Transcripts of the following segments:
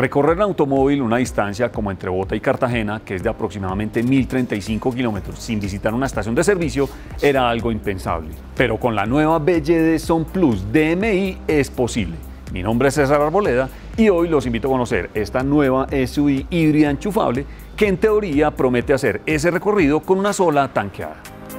Recorrer en automóvil una distancia como entre Bogotá y Cartagena, que es de aproximadamente 1035 kilómetros, sin visitar una estación de servicio, era algo impensable. Pero con la nueva BYD Son Plus DMI es posible. Mi nombre es César Arboleda y hoy los invito a conocer esta nueva SUV híbrida enchufable que en teoría promete hacer ese recorrido con una sola tanqueada.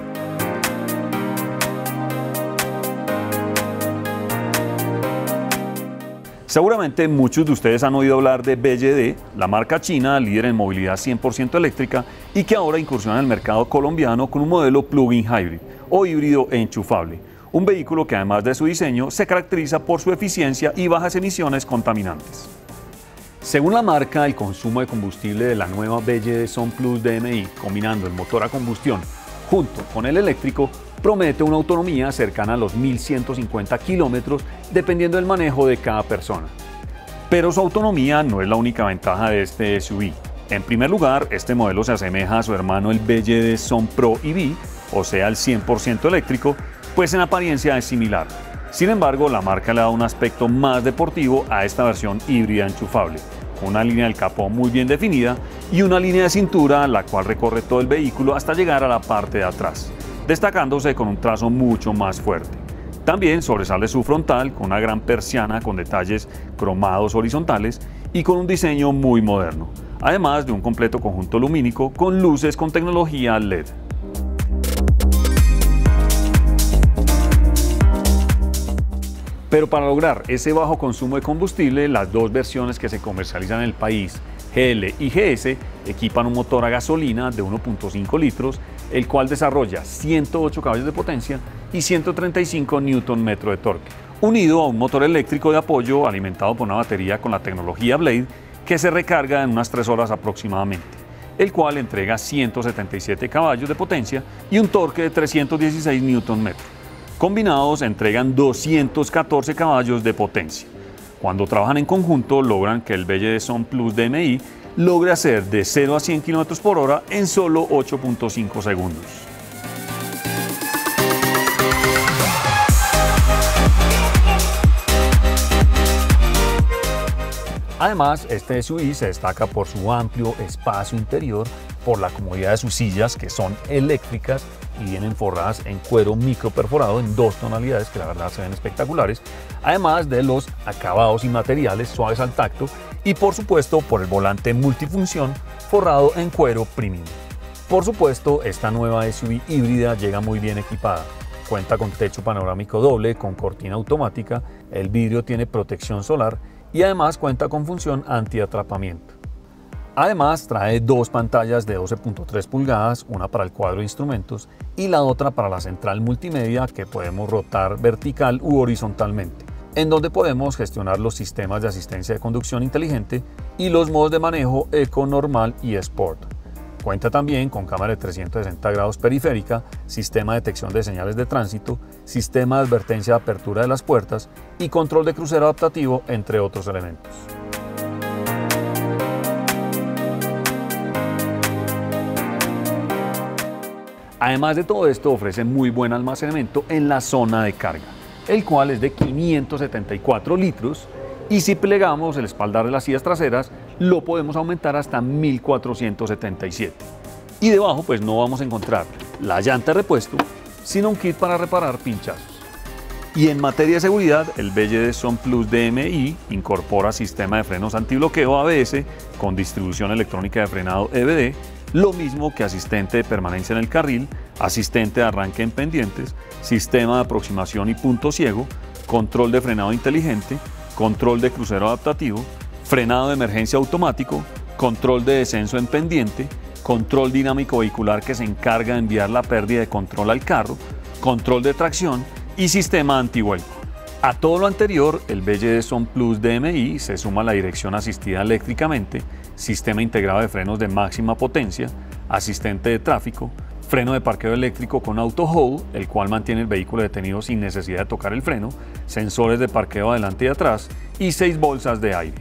Seguramente muchos de ustedes han oído hablar de BYD, la marca china líder en movilidad 100% eléctrica y que ahora incursiona en el mercado colombiano con un modelo plug-in hybrid o híbrido enchufable. Un vehículo que además de su diseño se caracteriza por su eficiencia y bajas emisiones contaminantes. Según la marca, el consumo de combustible de la nueva BYD Son Plus DMI, combinando el motor a combustión junto con el eléctrico, promete una autonomía cercana a los 1150 kilómetros dependiendo del manejo de cada persona. Pero su autonomía no es la única ventaja de este SUV. En primer lugar, este modelo se asemeja a su hermano el BYD Son Pro EV, o sea el 100% eléctrico, pues en apariencia es similar. Sin embargo, la marca le da un aspecto más deportivo a esta versión híbrida enchufable, con una línea del capó muy bien definida y una línea de cintura la cual recorre todo el vehículo hasta llegar a la parte de atrás, destacándose con un trazo mucho más fuerte. También sobresale su frontal con una gran persiana con detalles cromados horizontales y con un diseño muy moderno, además de un completo conjunto lumínico con luces con tecnología LED. Pero para lograr ese bajo consumo de combustible, las dos versiones que se comercializan en el país, GL y GS, equipan un motor a gasolina de 1.5 litros, el cual desarrolla 108 caballos de potencia y 135 Nm de torque, unido a un motor eléctrico de apoyo alimentado por una batería con la tecnología Blade que se recarga en unas 3 horas aproximadamente, el cual entrega 177 caballos de potencia y un torque de 316 Nm. Combinados entregan 214 caballos de potencia. Cuando trabajan en conjunto logran que el BYD Son Plus DMI logre hacer de 0 a 100 km por hora en solo 8.5 segundos. Además, este SUV se destaca por su amplio espacio interior, por la comodidad de sus sillas que son eléctricas y vienen forradas en cuero microperforado en 2 tonalidades que la verdad se ven espectaculares, además de los acabados y materiales suaves al tacto y por supuesto por el volante multifunción forrado en cuero premium. Por supuesto, esta nueva SUV híbrida llega muy bien equipada. Cuenta con techo panorámico doble con cortina automática, el vidrio tiene protección solar y además cuenta con función antiatrapamiento. Además trae 2 pantallas de 12.3 pulgadas, una para el cuadro de instrumentos y la otra para la central multimedia que podemos rotar vertical u horizontalmente, en donde podemos gestionar los sistemas de asistencia de conducción inteligente y los modos de manejo Eco, Normal y Sport. Cuenta también con cámara de 360 grados periférica, sistema de detección de señales de tránsito, sistema de advertencia de apertura de las puertas y control de crucero adaptativo, entre otros elementos. Además de todo esto, ofrece muy buen almacenamiento en la zona de carga, el cual es de 574 litros y si plegamos el espaldar de las sillas traseras, lo podemos aumentar hasta 1477. Y debajo pues no vamos a encontrar la llanta de repuesto, sino un kit para reparar pinchazos. Y en materia de seguridad, el BYD Son Plus DMI incorpora sistema de frenos antibloqueo ABS con distribución electrónica de frenado EBD, lo mismo que asistente de permanencia en el carril, asistente de arranque en pendientes, sistema de aproximación y punto ciego, control de frenado inteligente, control de crucero adaptativo, frenado de emergencia automático, control de descenso en pendiente, control dinámico vehicular que se encarga de enviar la pérdida de control al carro, control de tracción y sistema antivuelco. A todo lo anterior, el BYD Son Plus DMI se suma la dirección asistida eléctricamente, sistema integrado de frenos de máxima potencia, asistente de tráfico, freno de parqueo eléctrico con auto hold, el cual mantiene el vehículo detenido sin necesidad de tocar el freno, sensores de parqueo adelante y atrás y 6 bolsas de aire.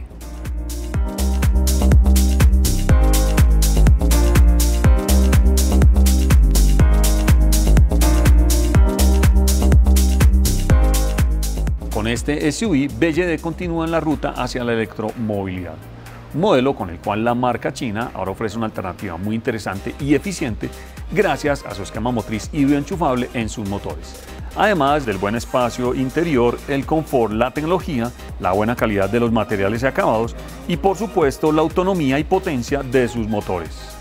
Con este SUV, BYD continúa en la ruta hacia la electromovilidad. modelo con el cual la marca china ahora ofrece una alternativa muy interesante y eficiente gracias a su esquema motriz híbrido enchufable en sus motores. Además del buen espacio interior, el confort, la tecnología, la buena calidad de los materiales y acabados y por supuesto la autonomía y potencia de sus motores.